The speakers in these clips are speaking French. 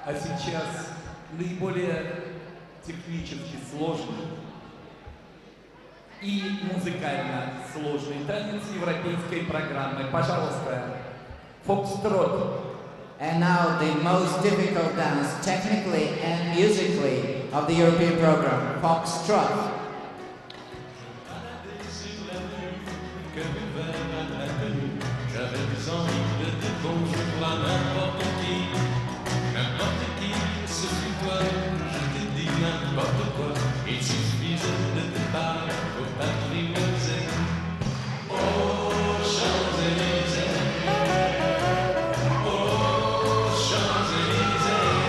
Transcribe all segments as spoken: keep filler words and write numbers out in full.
А сейчас наиболее технически сложный и музыкально сложный танец европейской программы. Пожалуйста, Foxtrot. And now the most difficult dance, technically and musically, of the European program, Foxtrot. J'avais des envies de dire bonjour à n'importe qui, n'importe qui, ce fut toi, je t'ai dit n'importe quoi, il suffisait de te parler au Paris-Moselle, aux Champs-Élysées, aux Champs-Élysées,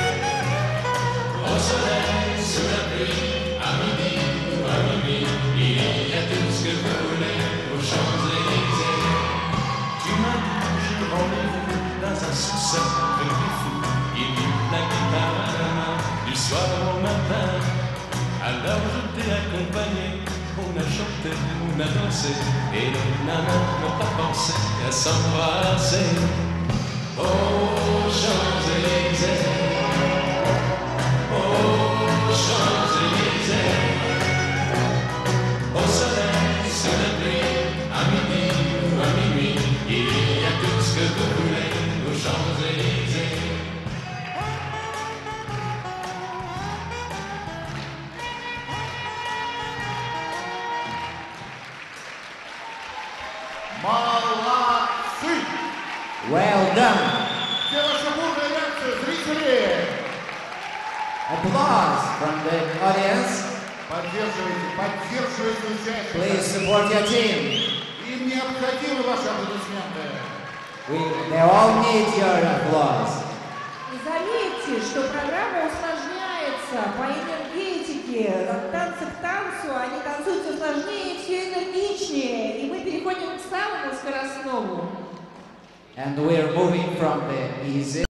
au soleil, sous la pluie, à midi ou à minuit, il y a tout ce que vous voulez aux Champs-Élysées. Rendez-vous dans un sous-sol de fou, il mit la guitare à la main du soir au matin. Alors je t'ai accompagné, on a chanté, on a dansé, et les nanas n'ont pas pensé à s'embrasser. Aux Champs-Élysées, aux Champs-Élysées, au soleil, sous la pluie, à midi ou à minuit, il y a tout ce que vous voulez aux Champs-Élysées. Молодцы! Well done! Где ваша бурная реакция, зрители? Applause from the audience. Поддерживайте, поддерживайте участников. Please support your team. Им необходимы ваши аплодисменты. We, they all need your applause. Заметьте, что программа усложняется по энергетике. От танца к танцу они танцуют все сложнее и все энергичнее. И мы переходим к самому скоростному. And we're moving from the easy